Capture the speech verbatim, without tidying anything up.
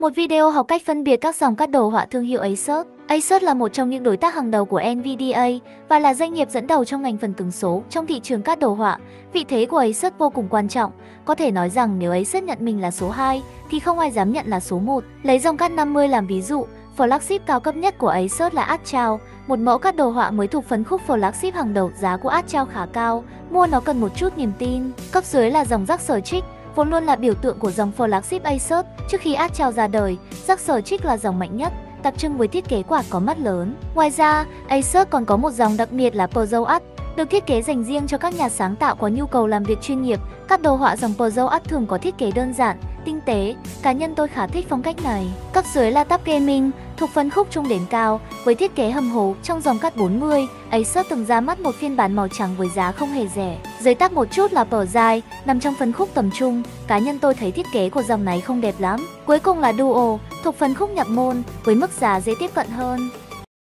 Một video học cách phân biệt các dòng cắt đồ họa thương hiệu Asus. Asus là một trong những đối tác hàng đầu của Nvidia và là doanh nghiệp dẫn đầu trong ngành phần cứng số trong thị trường cắt đồ họa. Vị thế của Asus vô cùng quan trọng. Có thể nói rằng nếu Asus nhận mình là số hai thì không ai dám nhận là số một. Lấy dòng cắt năm mươi làm ví dụ, flagship cao cấp nhất của Asus là Astral, một mẫu cắt đồ họa mới thuộc phân khúc flagship hàng đầu. Giá của Astral khá cao, mua nó cần một chút niềm tin. Cấp dưới là dòng Jackstrix, vốn luôn là biểu tượng của dòng flagship Asus. Trước khi Astral ra đời, Jackstrix là dòng mạnh nhất, đặc trưng với thiết kế quạt có mắt lớn. Ngoài ra, Asus còn có một dòng đặc biệt là PerSoul, được thiết kế dành riêng cho các nhà sáng tạo có nhu cầu làm việc chuyên nghiệp. Các đồ họa dòng PerSoul thường có thiết kế đơn giản, tinh tế. Cá nhân tôi khá thích phong cách này. Cấp dưới là Tab Gaming, thuộc phân khúc trung đến cao, với thiết kế hầm hố. Trong dòng cắt bốn mươi, Asus từng ra mắt một phiên bản màu trắng với giá không hề rẻ. Dưới tắc một chút là Pearl, nằm trong phân khúc tầm trung. Cá nhân tôi thấy thiết kế của dòng này không đẹp lắm. Cuối cùng là Duo, thuộc phân khúc nhập môn, với mức giá dễ tiếp cận hơn.